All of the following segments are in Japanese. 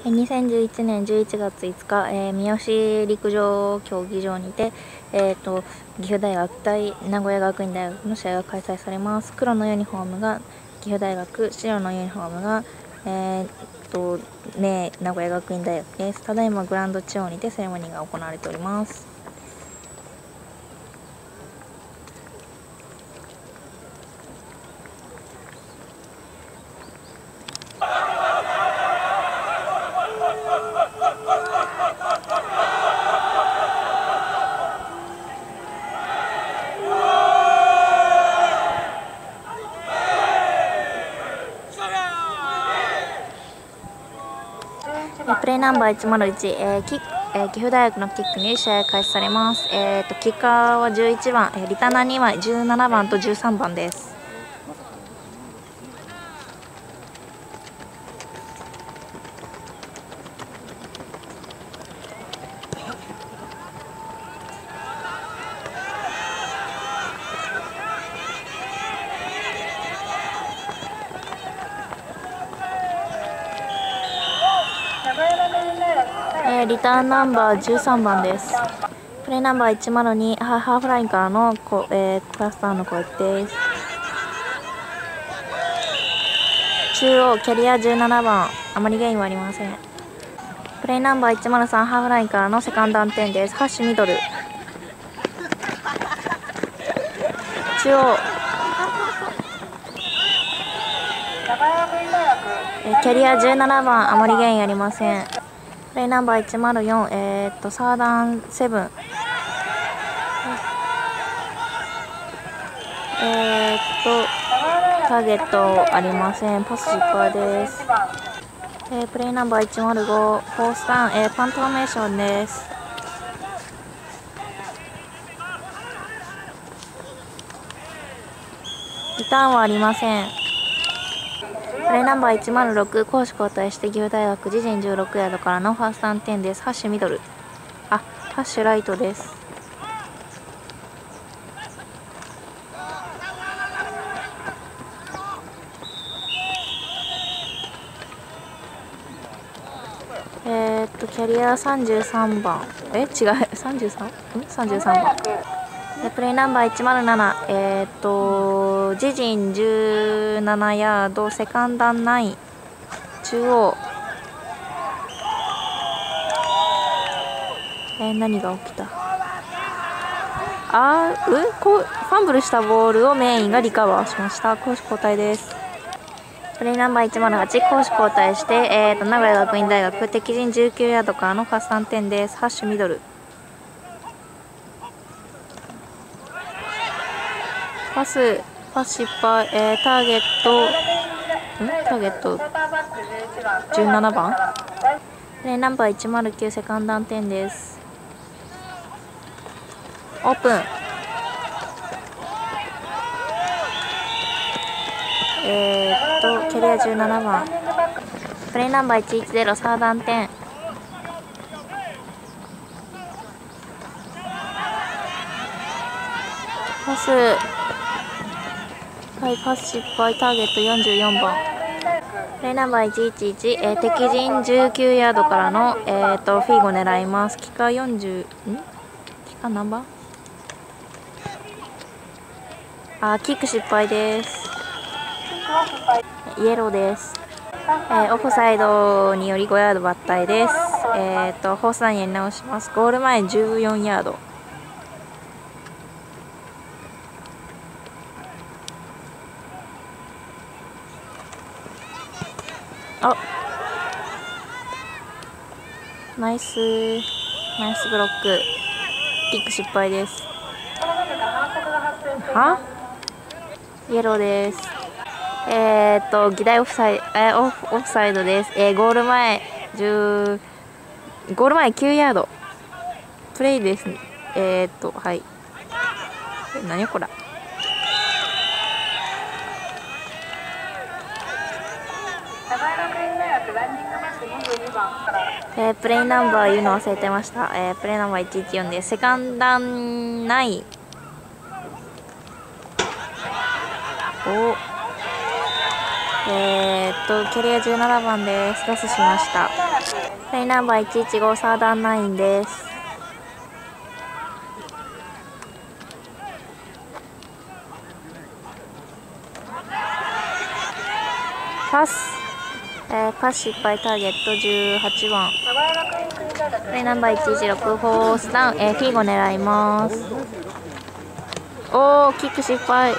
2011年11月5日、三好陸上競技場にて、岐阜大学対名古屋学院大学の試合が開催されます。黒のユニフォームが岐阜大学、白のユニフォームが、名古屋学院大学です。ただいまグラウンド中央にてセレモニーが行われております。プレーナンバー101、岐阜大学のキックに試合開始されます。キッカーは11番、リターナー2枚17番と13番です。リターンナンバー13番です。プレーナンバー102、ハーフラインからのクラスターの攻撃です。中央、キャリア17番、あまりゲインはありません。プレーナンバー103、ハーフラインからのセカンドアンテンです。ハッシュミドル。中央、キャリア17番、あまりゲインありません。プレイナンバー104、サーダン7。ターゲットありません。パス失敗です。プレイナンバー105、フォースターン、パントフォーメーションです。リターンはありません。プレイナンバー106、攻守交代して岐阜大学自陣16ヤードからのファーストアンテンです。ハッシュミドル。ハッシュライトです。キャリア33番。違う、33番。プレイナンバー107、自陣17ヤード、セカンダン9、中央。何が起きた？ファンブルしたボールをメインがリカバーしました。攻守交代です。プレイナンバー108、攻守交代して、名古屋学院大学、敵陣19ヤードからのファーストアンテンです。ハッシュミドル。パス失敗、ターゲット17番。プレイナンバー109、セカンドアンテンです。オープン。キャリア17番。プレイナンバー110、サードアンテン。パス失敗、ターゲット44番。プレイナンバー111、敵陣19ヤードからの、フィーゴ狙います。キカー何番？キック失敗です。イエローです。オフサイドにより5ヤード抜体です。フォースラインやり直します。ゴール前14ヤード。ナイスブロック。キック失敗です。イエローです。議題オフサイドです。ゴール前9ヤード。プレイですね。はい。何これ。プレイナンバー言うの忘れてました。プレイナンバー114です。セカンダン9。 キャリア17番です。ロスしました。プレイナンバー115サーダン9です。パス。パス失敗。ターゲット18番。プレイナンバー116フォースダウン。フィーゴ狙います。おー、キック失敗。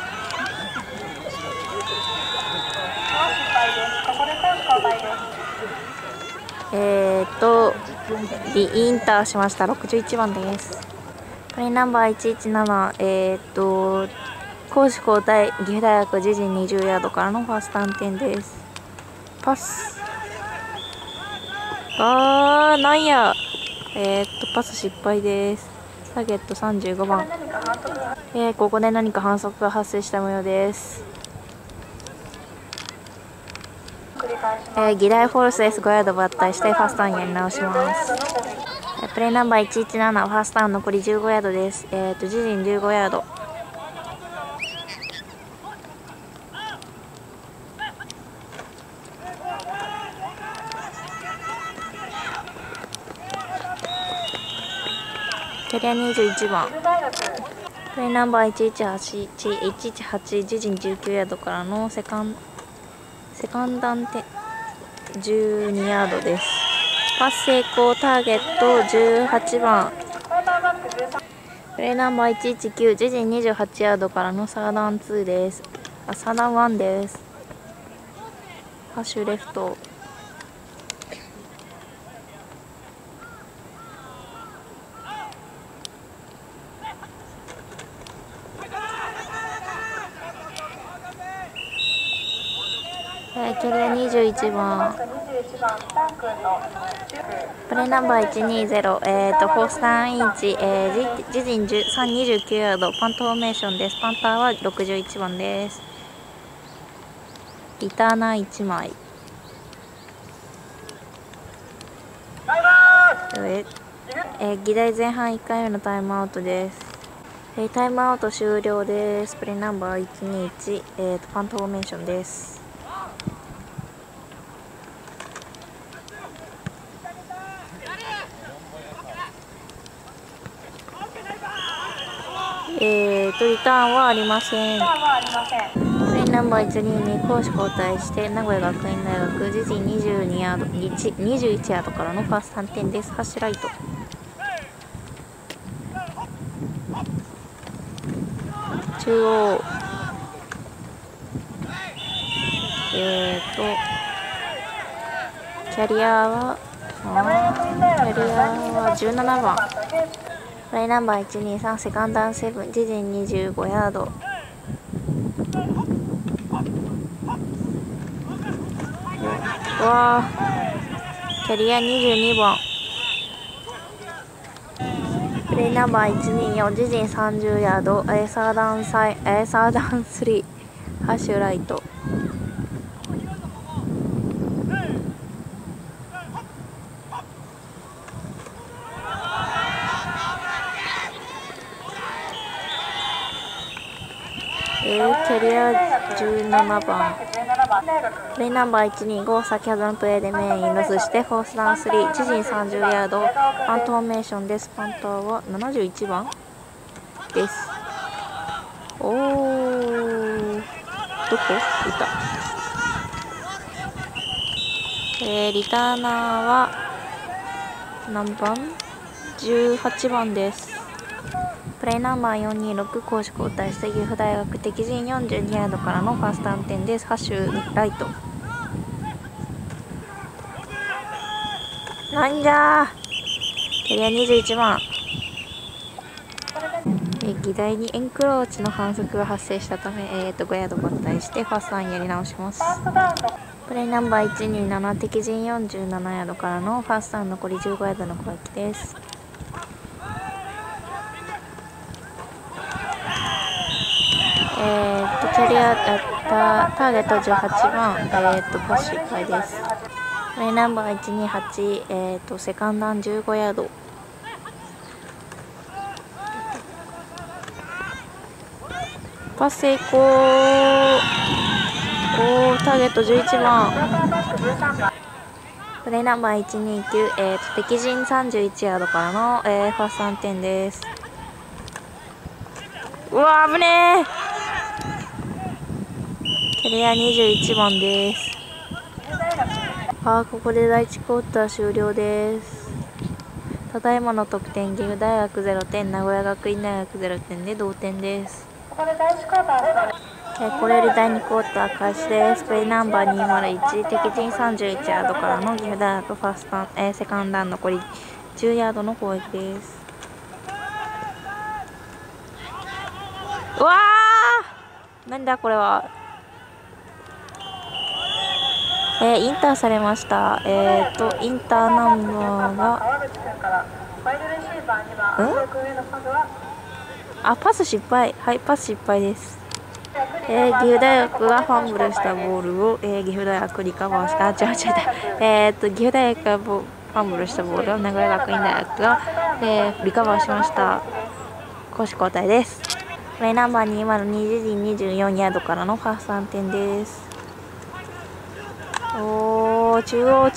リインターしました。61番です。プレイナンバー117、攻守交代、岐阜大学自陣20ヤードからのファースト暗転です。パス。なんや。パス失敗です。ターゲット35番。ここで何か反則が発生した模様です。議題フォルス S5 ヤード抜体してファーストアンやり直します。プレイナンバー117ファーストアン残り15ヤードです。自陣15ヤード。キャリア21番。プレイナンバー118自陣19ヤードからのセカンダンテ12ヤードです。パス成功。ターゲット18番。プレイナンバー119自陣28ヤードからのサーダン2です。サーダン1です。ハッシュレフト。キャリア21番。プレイナンバー120、フォースターンインチ、自陣29ヤード、パントフォーメーションです。パンターは61番です。リターナー1枚。議題前半1回目のタイムアウトです。タイムアウト終了です。プレイナンバー121、パントフォーメーションです。リターンはありません。プレイナンバー122攻守交代して名古屋学院大学自陣22ヤード21ヤードからのファースト3点です。ハッシュライト。中央。キャリアは17番。プレイナンバー123セカンダン7自陣25ヤード。キャリア22番。プレイナンバー124自陣30ヤード。サーダン3ハッシュライト。キャリア17番。プレイナンバー125先ほどのプレーでメインロスしてフォースダウン3自陣30ヤードパントフォーメーションです。パンターは71番です。どこいた。リターナーは何番 ?18 番です。プレイナンバー426攻守交代して岐阜大学敵陣42ヤードからのファースト暗転です。ハッシュライト。なんじゃー。キャリア21番。議題にエンクローチの反則が発生したため、5ヤード抜体してファーストアンやり直します。プレイナンバー127敵陣47ヤードからのファーストアン残り15ヤードの攻撃です。キャリアターゲット18番、パス失敗です。プレイナンバー128、セカンダン15ヤード。パス成功。 おー、ターゲット11番。プレーナンバー129、敵陣31ヤードからの、ファースト3点です。うわー、危ねー。キャリア21番です。ここで第1クォーター終了です。ただいまの得点、岐阜大学0点、名古屋学院大学0点で同点です。これより第2クォーター開始です。プレーナンバー201、敵陣31ヤードからの岐阜大学ファースト、セカンドダウン残り10ヤードの攻撃です。うわー、なんだこれは。インターされました。インターナンバーがパス失敗。はい、パス失敗です。岐阜大学がファンブルしたボールを、岐阜大学リカバーした。違う。岐阜大学がファンブルしたボールを名古屋学院大学が、リカバーしました。攻守交代です。プレーナンバー202、自陣24ヤードからのファースト3点です。おー、中央。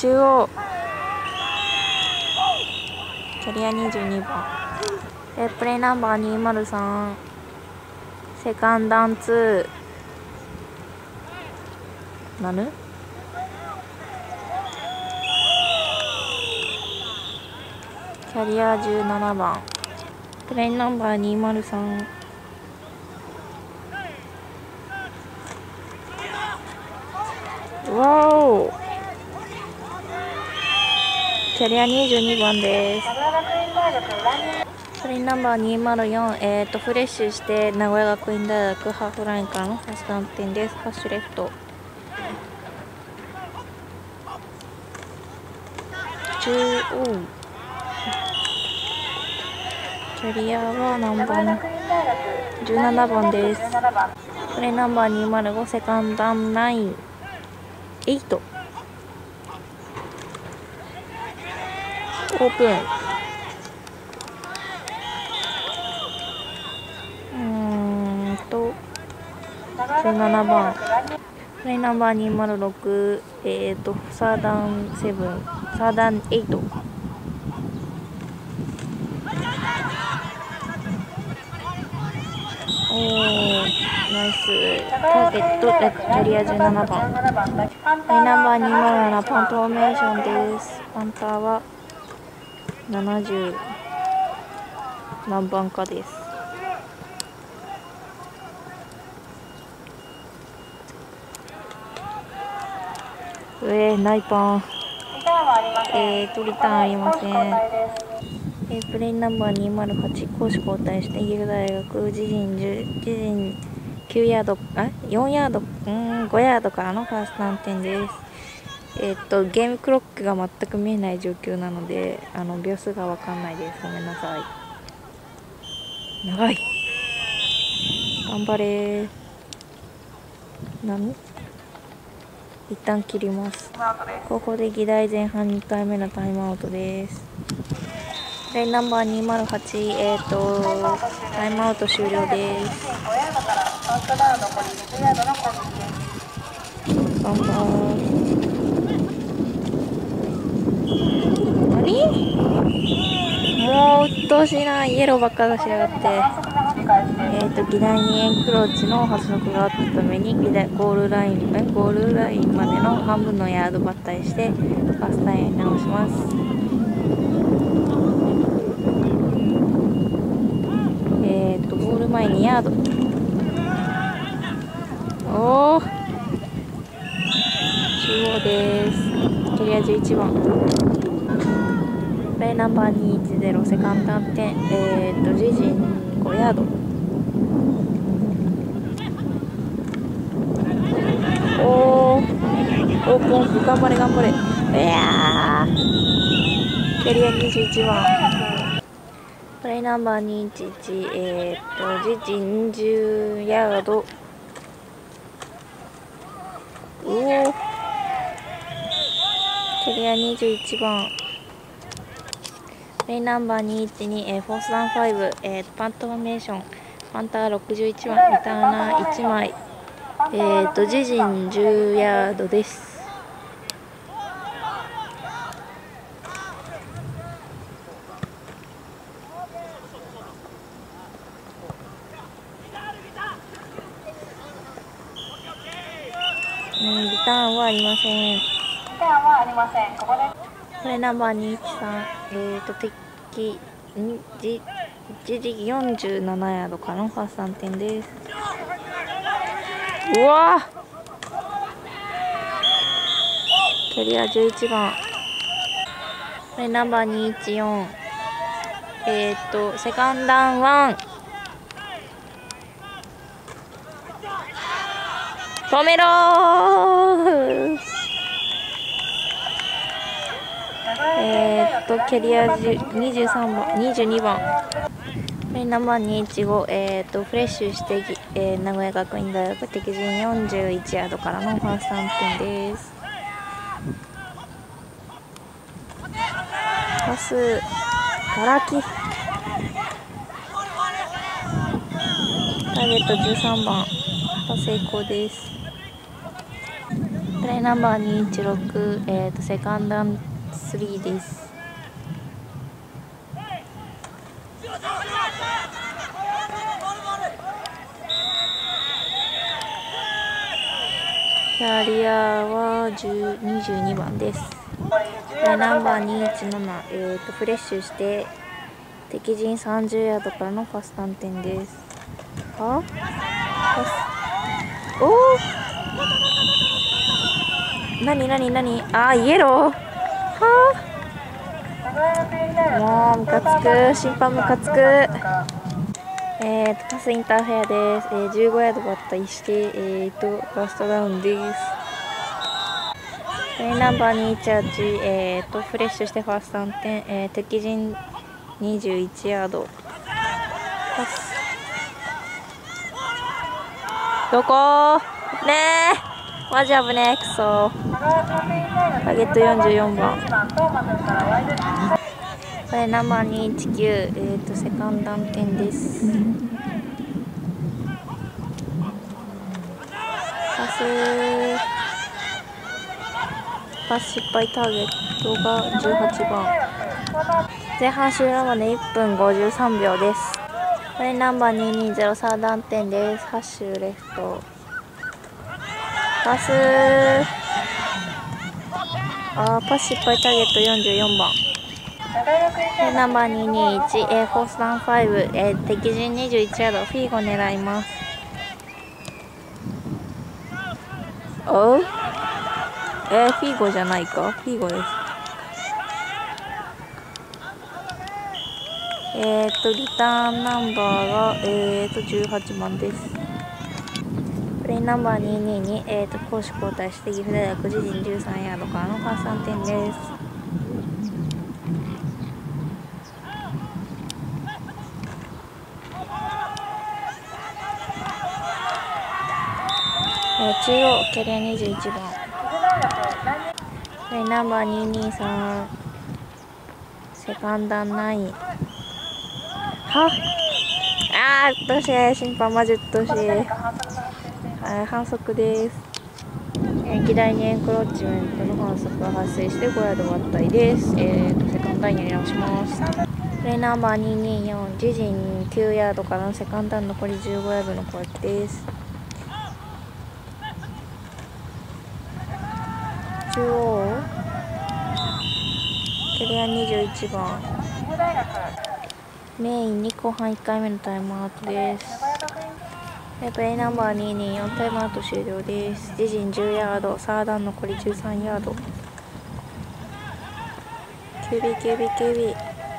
キャリア22番。プレーナンバー203、セカンドダウン2。なぬ？キャリア17番。プレーナンバー203。わお。キャリア22番です。プレーナンバー204、フレッシュして名古屋学院大学ハーフラインからのファーストダウン点です。ハッシュレフト。中央。キャリアは何番？17番です。プレーナンバー205、セカンドダウン9、8。オープン。17番。プレーナンバー206、サーダン7、サーダン8。おー、ナイス。ターゲット、キャリア17番。プレーナンバー207、パントフォーメーションです。パンターは70何番かです。ナイパン。リターンありません。プレイナンバー208、攻守交代して岐阜大学自陣9ヤード、4ヤード、5ヤードからのファーストダウン点です。ゲームクロックが全く見えない状況なので、秒数がわかんないです。ごめんなさい。長い。頑張れー。一旦切ります。ここで議題前半2回目のタイムアウトです。プレイナンバー208、タイムアウト終了です。頑張ー。もう鬱陶しいな。イエローばっか出しやがって。議題にエンクローチの発足があったためにゴールラインまでの半分のヤード抜体してファーストタイムに直します。ゴール前2ヤード。おー、中央です。キャリア11番。プレイナンバー210、セカンドダウン点、自陣5ヤード。オープンオフ、頑張れ。いやー、キャリア21番。プレイナンバー211、自陣10ヤード。キャリア21番。プレイナンバー212、フォースダウン5、パントフォーメーション、パンター61番、リターナー1枚。 自陣10ヤードです。リターンはありません。これナンバー213、敵自陣47ヤードからのファースト3点です。うわキャリア11番。これナンバー214、セカンドダウン1。止めろー。キャリア23番、22番。これナンバー215、フレッシュして、名古屋学院大学敵陣41ヤードからのファースト3点です。パス、ガラキ。ターゲット13番。パス成功です。プレイナンバー216、セカンド3です。キャリアは22番です。プレイナンバー217、フレッシュして敵陣30ヤードからのファスタン点です。おお、なにあー、イエロー。もうムカつく、審判ムカつく。パスインターフェアです。15ヤードバッタリして、ファーストダウンです。ナンバー218、フレッシュしてファースト3点、敵陣21ヤード。パス。どこねえ、マジ危ねえ、くそ。ターゲット44番。これナンバー219、セカンド点です。パス失敗。ターゲットが18番。前半終了まで1分53秒です。これナンバー220サード点です。ハッシュレフト。パスパス失敗。ターゲット44番。ナンバー221、フォースダウン5、敵陣21ヤード、フィーゴ狙います。おう、フィーゴじゃないか、フィーゴです。リターンナンバーが、18番です。プレイナンバー222、攻守交代して岐阜大学自陣13ヤードからのファースト3点です。中央キャリア21番。プレイナンバー223、セカンダン9。うっとうしい、審判マジうっとうしい。反則です。議題にエンクローチメントの反則が発生して5ヤード割ったりです。セカンドダウンやり直します。プレイナンバー224、自陣9ヤードからのセカンドダウン残り15ヤードの攻撃です。中央キャリア21番。メインに後半1回目のタイムアウトです。プレイナンバー224、タイムアウト終了です。自陣10ヤード、サーダン残り13ヤード。QB。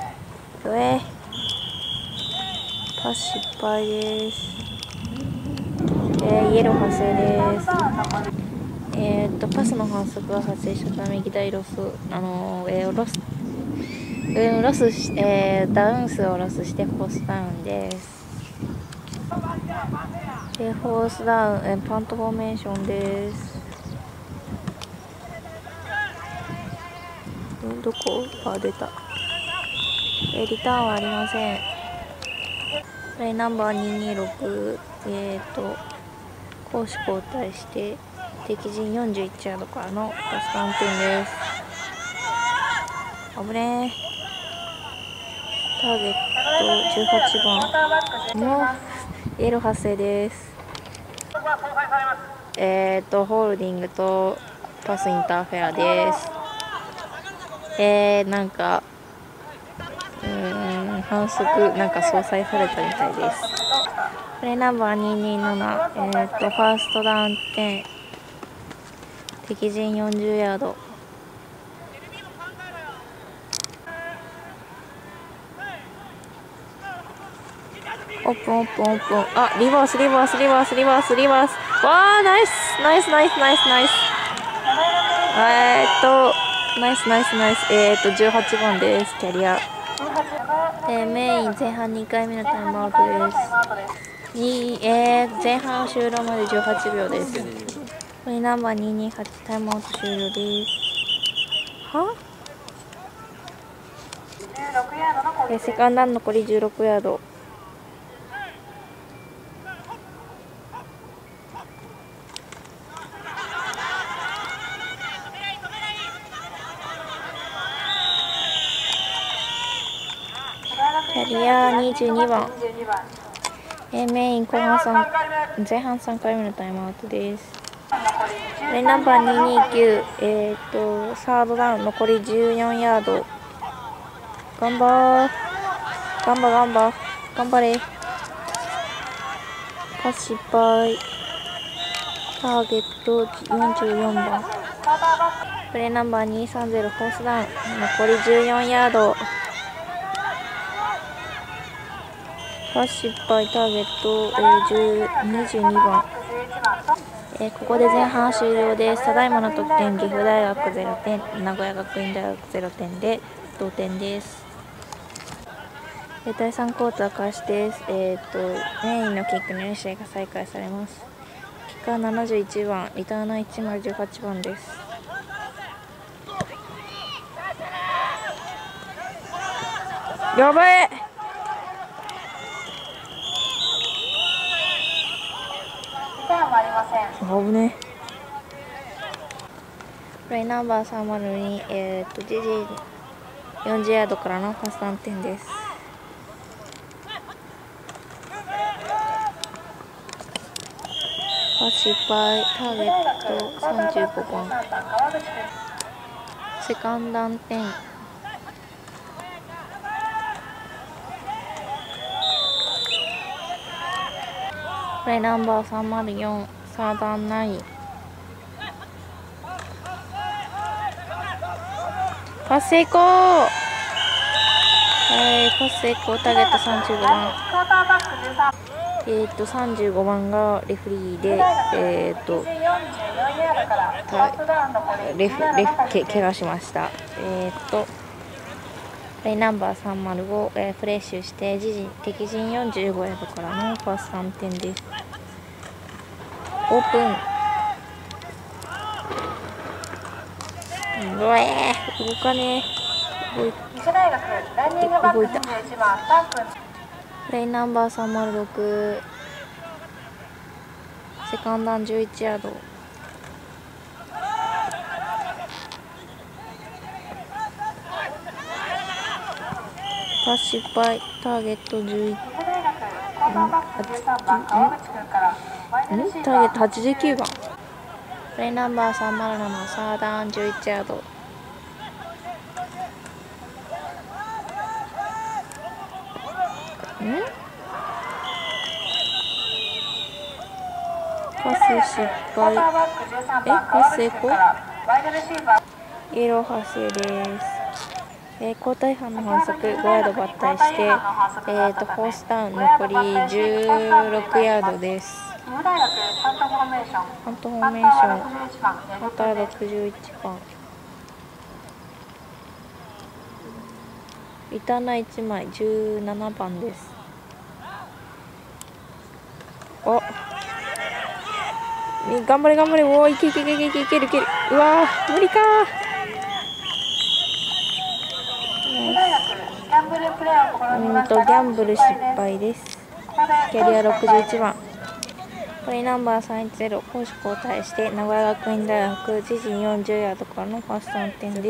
パス失敗です。イエロー発生です。パスの反則が発生したため、議題ロス、ダウン数をロスしてフォースダウンです。フォースダウン、パントフォーメーションです。どこ？出た。リターンはありません。プレイナンバー226、 攻守交代して敵陣41ヤードからのパス3点です。危ねえ。ターゲット18番のイエロー発生です。ホールディングとパスインターフェアです。なんか反則なんか相殺されたみたいです。プレーナンバー227、ファーストダウン10、敵陣40ヤード。オープンオープンオープン。あ、リバースリバースリバースリバースリバース。わー、ナイスナイスナイスナイスナイス。ナイスナイスナイス。18番です。キャリア。メイン前半2回目のタイムアウトです。前半終了まで18秒です。プレーナンバー228、タイムアウト終了です。は？セカンドダウン残り16ヤード。キャリア22番。メイン前半3回目のタイムアウトです。プレーナンバー229、サードダウン残り14ヤード。頑張れ。パス失敗。ターゲット44番。プレーナンバー230、フォースダウン残り14ヤード。パス失敗。ターゲット22番。ここで前半終了です。ただいまの得点、岐阜大学0点、名古屋学院大学0点で同点です。第3クォーター開始です。メインのキックの練習が再開されます。キッカー71番、リターナー1枚18番です。やばい。危ね。プレイナンバー302、自陣40ヤードからのパス3点です。パス失敗。ターゲット35番。セカンドダウン10。プレイナンバー304、サーダン9。パス成功。パス成功。ターゲット35番。35番がレフリーで、怪我しました。プレイナンバー305、フレッシュして敵陣45ヤードからのパス3点です。オープン。動かねえ。動いた。プレイナンバー306、セカンドダウン11ヤード。パス失敗。ターゲット11。ターゲット89番。プレイナンバー307、サーダウン11ヤード。パス失敗。パス成功。イエロー発生です。交代班の反則、5ヤード抜体して、フォースダウン残り16ヤードです。ハントフォーメーション、また61番。リターナー1枚、17番です。お、頑張れ。おお、いける。うわー、無理かー。ギャンブル失敗です。キャリア61番。 プレイナンバー310、攻守交代して名古屋学院大学、自陣40ヤードからのファースト3点です。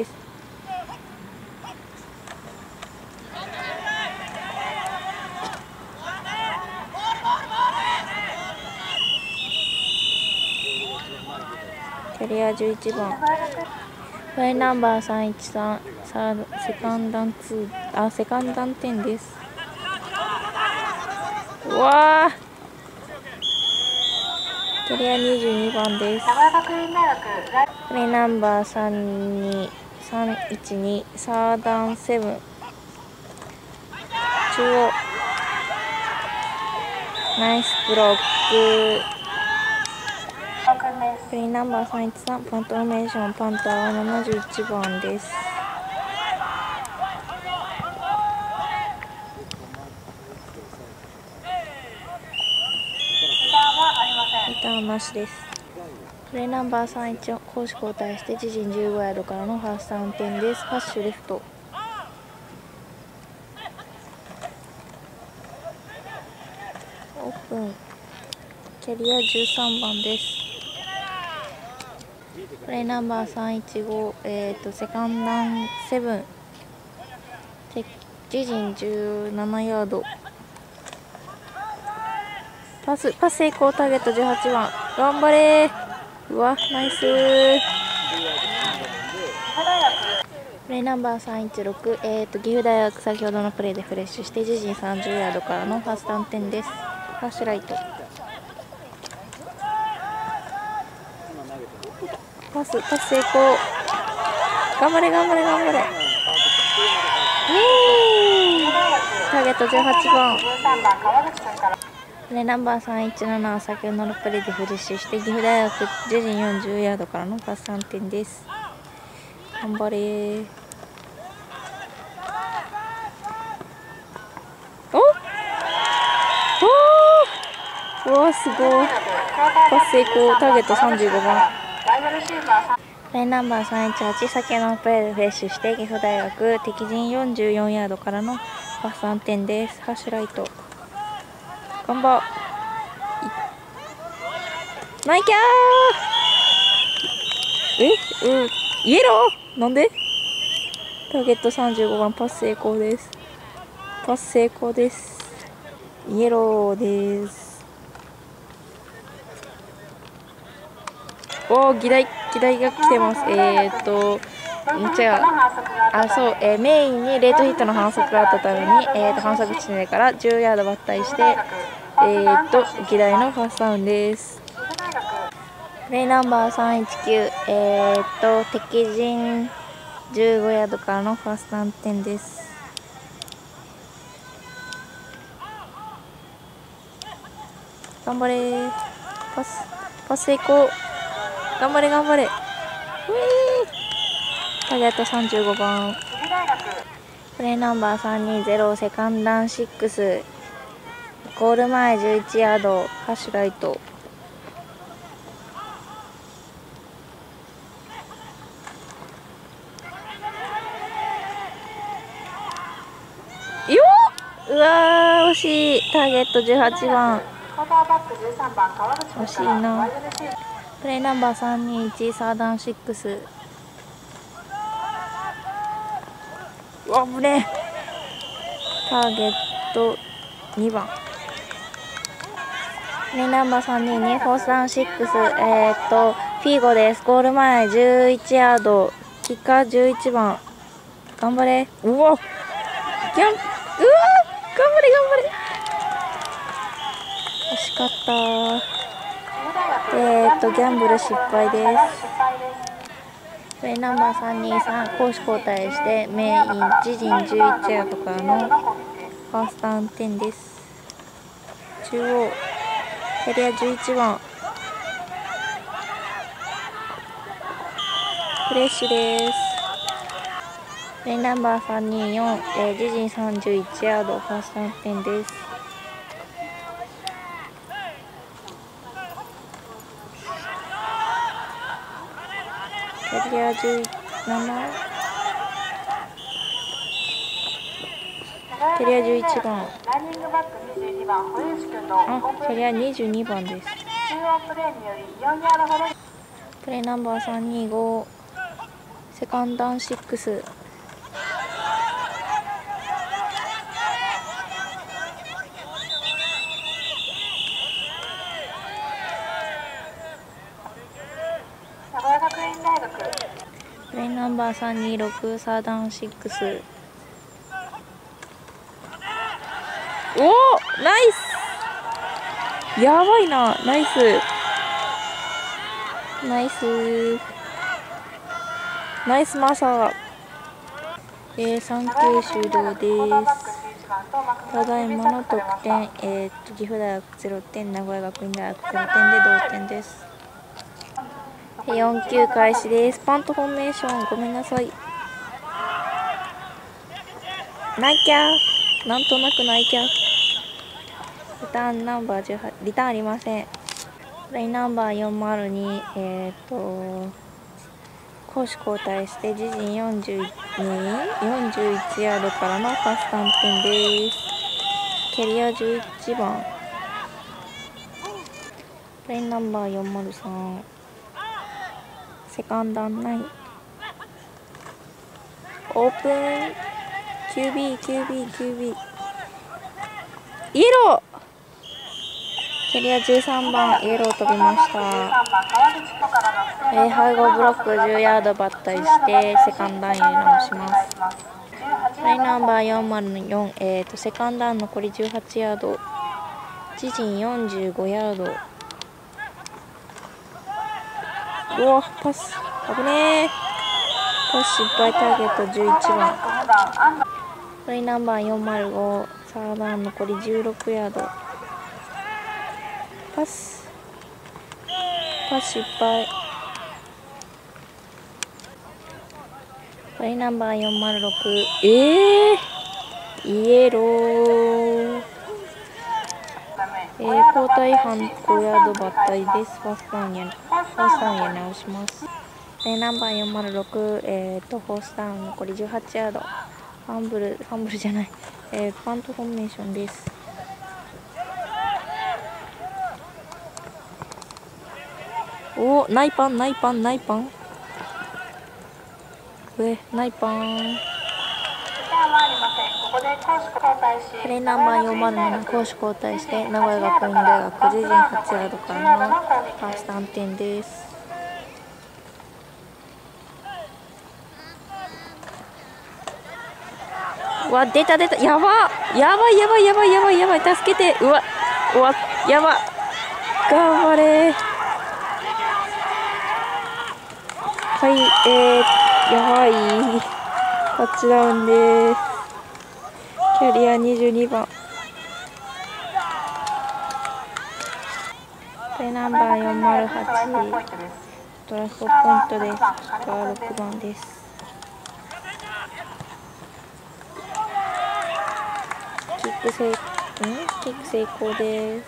キャリア11番。プレイナンバー313、セカンダン点です。うわー、キャリア22番です。プレイナンバー312、サーダンセブン。中央。ナイスブロック。プレイナンバー313、パントフォーメーション、パンターは71番です。リターンなしです。プレイナンバー314、攻守交代して自陣15ヤードからのファースト3点です。ハッシュレフト。オープン。キャリア13番です。プレイナンバー315、セカンダンセブン。自陣17ヤード。パス成功、ターゲット18番。頑張れー。うわ、ナイスー。プレイナンバー316、岐阜大学、先ほどのプレーでフレッシュして自陣30ヤードからのファースト3点です。ファッシュライト。パス成功。頑張れ。ターゲット18番。プレイナンバー317は先ほどのプレーでフレッシュして岐阜大学、自陣40ヤードからのパス3点です。頑張れー。うわ、すごい。パス成功、ターゲット35番。プレイナンバー318、先ほどのプレーでフレッシュして岐阜大学、敵陣44ヤードからのパス3点です。ハッシュライト。頑張。ナイキャー。イエローなんで？ターゲット35番、パス成功です。イエローです。おー、議題が来てます。メインにレートヒットの反則があったために、反則地点から10ヤード抜体して、議題のファーストダウンです。プレイナンバー319、敵陣15ヤードからのファーストダウン点です。頑張れー。パス成功。頑張れ。ターゲット35番。プレイナンバー320、セカンダン6。ゴール前11ヤード、ハッシュライト。うわー、惜しい。ターゲット18番。惜しいな。プレイナンバー321、サーダン6。うわ、危ねえ。ターゲット2番。プレイナンバー322、フォースダウン6。フィーゴです。ゴール前11ヤード。キッカー11番。頑張れ。うわ、頑張れ。惜しかった。ギャンブル失敗です。プレイナンバー323、攻守交代してメイン自陣11ヤードからのファーストダウン点です。中央キャリア11番。フレッシュです。プレイナンバー324、自陣31ヤード、ファーストダウン点です。キャリア17、キャリア11番。キャリア22番です。 プレーナンバー325セカンドダウン6。プレーナンバー326サードダウン6。おおナイス、やばいな、ナイスナイスナイスマサー。3球終了です。ただいまの得点、岐阜大学0点、名古屋学院大学0点で同点です。4球開始です。パントフォーメーション、ごめんなさい。ナイキャー、なんとなくナイキャー。リターンナンバー18、リターンありません。プレイナンバー402、攻守交代して自陣41ヤードからのファースト3点です。キャリア11番。プレイナンバー403セカンドダウン9。オープン QB イエロー、キャリア13番イエロー飛びました。背後ブロック10ヤードバッタリしてセカンドダウン入れ直します。プレイナンバー404、セカンドダウン残り18ヤード、自陣45ヤード。うわパス危ねえ、パス失敗。ターゲット11番。プレイナンバー405サードダウン残り16ヤード、パス失敗。プレイナンバー406イエロー、交代違反5ヤードバッタリです。ファーストダウンやり直します。プレイナンバー406、フォースダウン残り18ヤード、ファンブルじゃない、パントフォーメーションです。おナイパンプレイナンバー407攻守交代して名古屋学院大学自陣8ヤードからのファースト3点です。うわ出たやばい助けて。うわやば、頑張れ。はい、やばいタッチダウンです。キャリア22番。プレイナンバー408ドラフトポイントです。が6番です。キック成功です。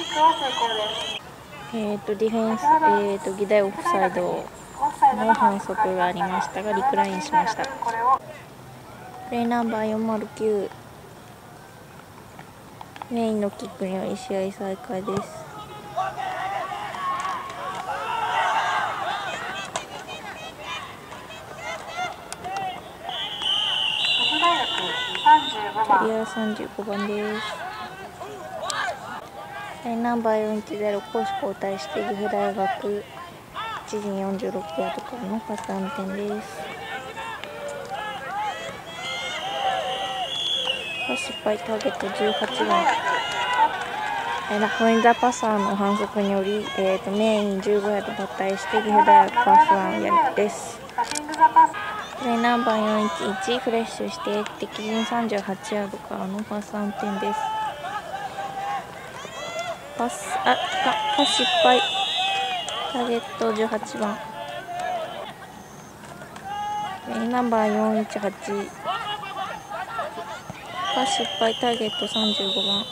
ディフェンス、犠打オフサイドの反則がありましたがリクラインしました。プレイナンバー409メインのキックにより試合再開です。キャリア35番です。プレイナンバー410攻守交代して岐阜大学自陣46ヤードからのファースト3点です。失敗。ターゲット18番。ラフエンザパサーの反則により、メイン15ヤードバッタリして岐阜大学ファーストワンやりです。プレイナンバー411フレッシュして敵陣38ヤードからのファースト3点です。パス失敗。ターゲット18番。プレイナンバー418パス失敗。ターゲット35番。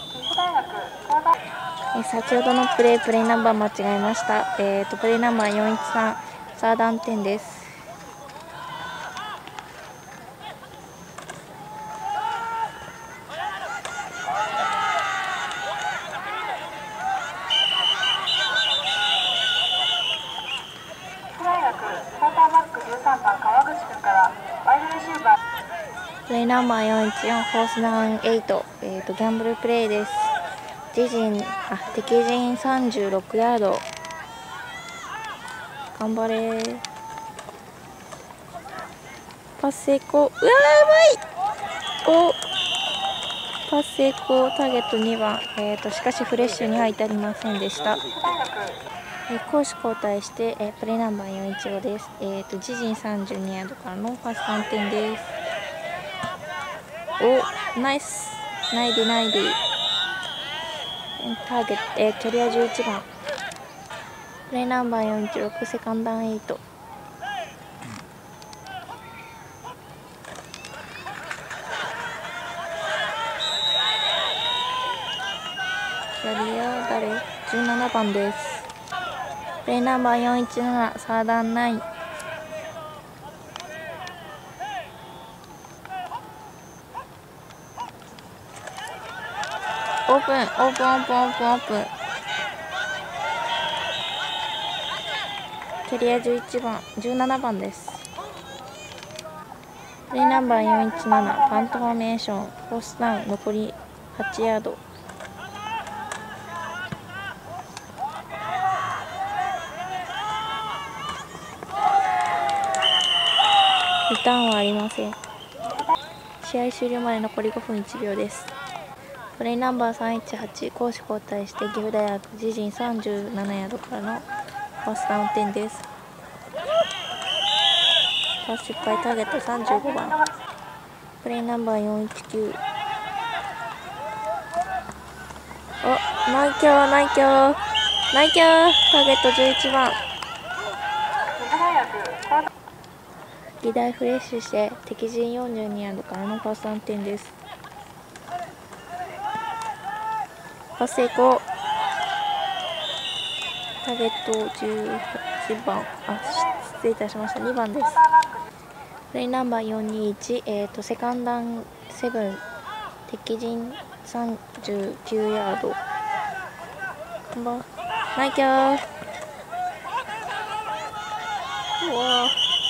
先ほどのプレイナンバー間違えました。プレイナンバー413サードダウン点です。 プレイナンバー414フォースダウン8、ギャンブルプレイです。敵陣36ヤード。頑張れ。パス成功。うわー、やばい。お、パス成功。ターゲット2番。しかしフレッシュに入ってありませんでした。攻守交代して、プレイナンバー415です。自陣32ヤードからのファースト3点です。お、ナイス。ナイディナイディ。ターゲット、キャリア11番。プレイナンバー416セカンダン8。キャリア誰 ?17 番です。プレイナンバー417サーダン9。オープンオープンオープンオープンオープン。キャリア11番17番です。プレイナンバー417パントフォーメーションフォースダウン残り8ヤード。リターンはありません。試合終了まで残り5分1秒です。プレイナンバー318攻守交代して岐阜大学自陣37ヤードからのファーストダウン点です。パス失敗。ターゲット35番。プレイナンバー419。お、ナイキャーナイキャーナイキャー。ターゲット11番。議題フレッシュして敵陣42ヤードからのファーストダウン点です。パス成功。ターゲット18番。失礼いたしました。2番です。プレイナンバー421、セカンダン7、敵陣39ヤード。ナイキャー。うわー。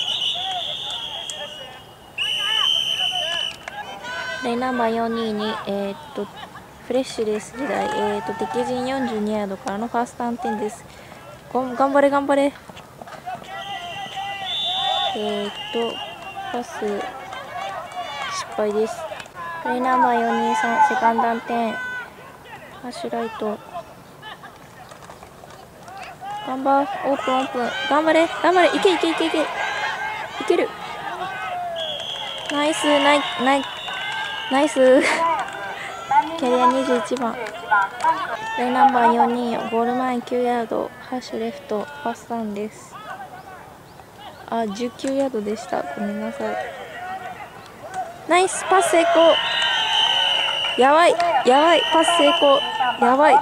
プレイナンバー422、フレッシュです。時代、敵陣42ヤードからのファーストダウン点です。頑張れ頑張れ。パス失敗です。プレイナンバー423セカンドダウン点。ハッシュライト。頑張れ。オープンオープン。頑張れ頑張れ。いけいけいけいけ。いける。ナイスナイス。キャリア21番。プレイナンバー424ゴール前9ヤード。ハッシュレフトファーストダウンです。19ヤードでした。ごめんなさい。ナイスパス成功。やばいパス成功。やばい。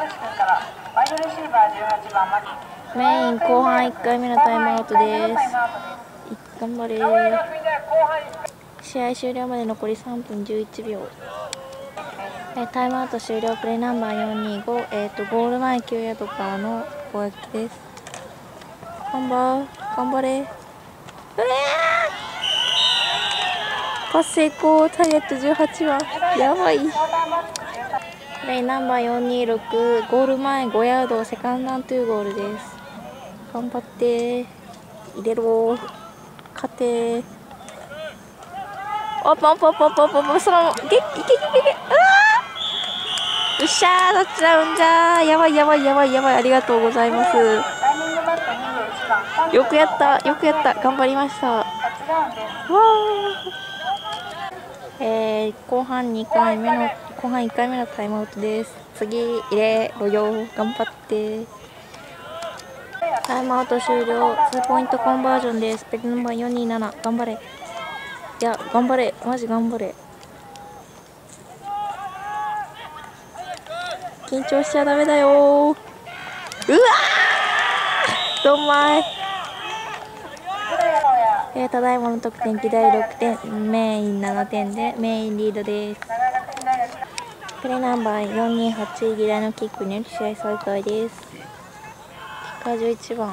メイン後半1回目のタイムアウトです。頑張れ。試合終了まで残り3分11秒。タイムアウト終了。プレイナンバー425、ゴール前9ヤードからの攻撃です。頑張れ。パス成功。ターゲット18番。やばい。プレイナンバー426ゴール前5ヤードセカンドダウン2ゴールです。頑張って入れろ。勝て。オープンそのままいけ。うっしゃー。どっちだうんじゃー。やばい。ありがとうございます。よくやった頑張りました。わー。後半1回目のタイムアウトです。次入れろよ。頑張って。タイムアウト終了。2ポイントコンバージョンです。プレイナンバー427頑張れ。いや頑張れ。マジ頑張れ。緊張しちゃダメだよー。うわー。どんまい。ただいまの得点機第6点、メイン7点でメインリードです。プレイナンバー428議題のキックによる試合再開です。キッカー11番。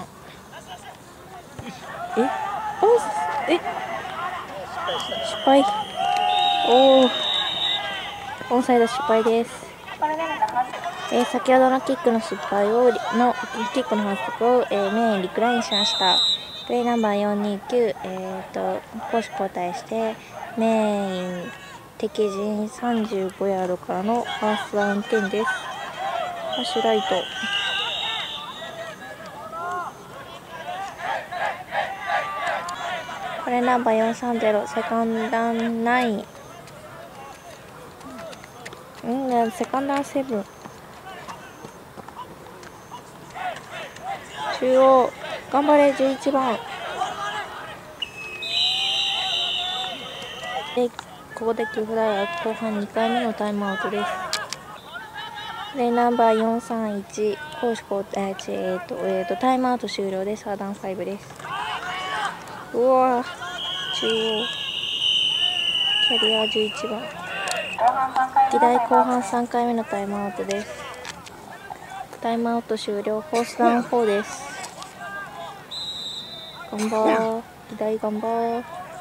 失敗。 おお、オンサイド失敗です。先ほどのキックの反則を、メインリクラインしました。プレイナンバー429、攻守交代してメイン敵陣35ヤードからのファーストダウン10です。ハッシュライト。プレイナンバー430、セカンダン9。セカンダン7。中央、頑張れ、11番。で、ここで岐阜大学後半2回目のタイムアウトです。プレイナンバー431、攻守交代、タイムアウト終了です。ハーダン5です。うわー、中央、キャリア11番。議題後半3回目のタイムアウトです。タイムアウト終了、フォースダウン4です。頑張ー、議題頑張ー。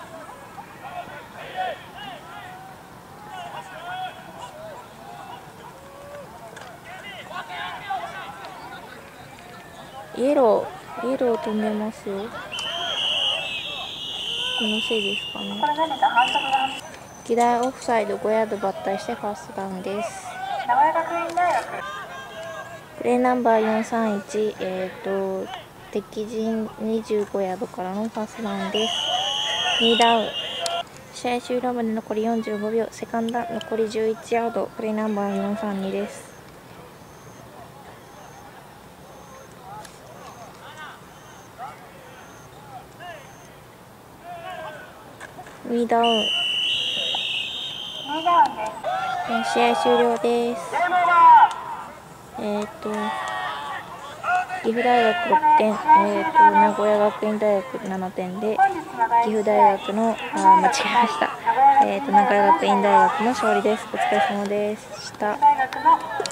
イエロー飛んでますよ。気のせいですかね。議題オフサイド5ヤード抜体してファーストダウンです。プレイナンバー431、敵陣25ヤードからのファーストダウンです。2ダウン。試合終了まで残り45秒。セカンダ残り11ヤード。プレイナンバー432です。2ダウン。試合終了です。岐阜大学6点、名古屋学院大学7点で、岐阜大学の、間違えました。名古屋学院大学の勝利です。お疲れ様でした。